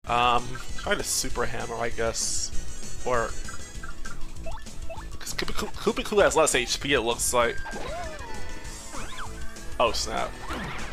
Trying to super hammer, I guess. Or because Koopa has less HP, it looks like. Oh snap.